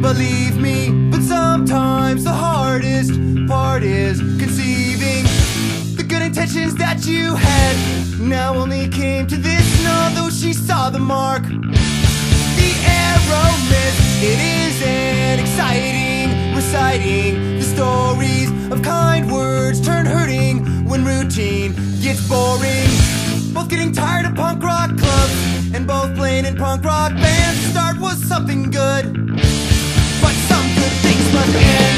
believe me. But sometimes the hardest part is conceiving the good intentions that you had now only came to this. And although she saw the mark, the arrow missed. It isn't exciting reciting the stories of kind words turn hurting when routine gets boring. Both getting tired of punk rock clubs and both playing in punk rock bands. The start was something good, but some good things must end.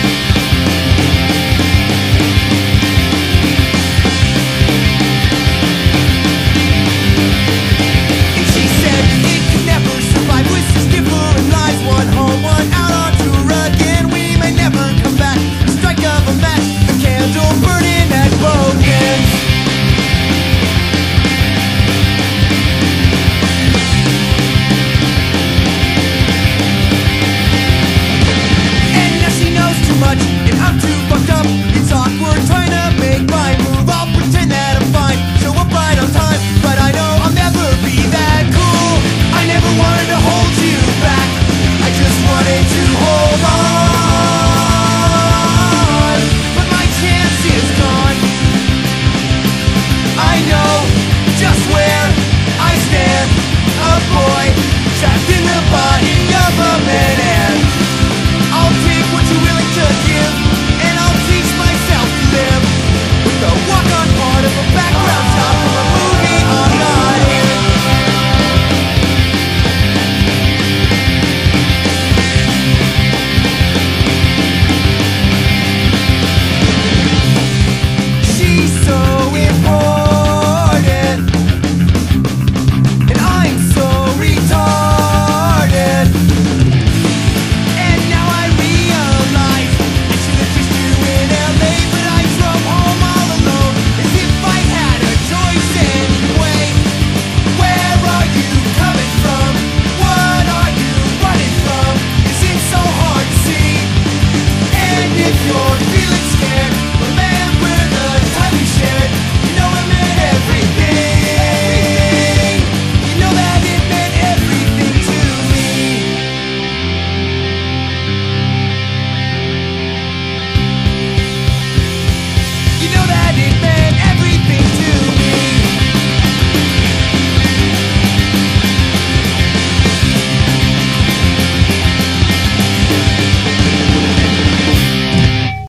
And she said it can never survive with such different lives. One home, one out on tour again. We may never come back. The strike of a match, the candle burning at both ends. And I'm too fucked up. It's awkward trying to make my move. I'll pretend that I'm fine, show up right on time, but I know I'll never be that cool. I never wanted to hold you back, I just wanted to hold on. But my chance is gone. I know just where I stand, a boy trapped in the body of a man. And I'll take what you're willing to give, and I'll teach myself to live with the walk-on part of a background shot from a movie I'm not in. She's so important, and I'm so retarded. And now I realize I should have kissed you in LA, but I drove home all alone as if I had a choice anyway. Where are you coming from? What are you running from? Is it so hard to see? And if you're feeling scared, remember the time we shared. You know it meant everything. You know that it meant everything to me. You know that it meant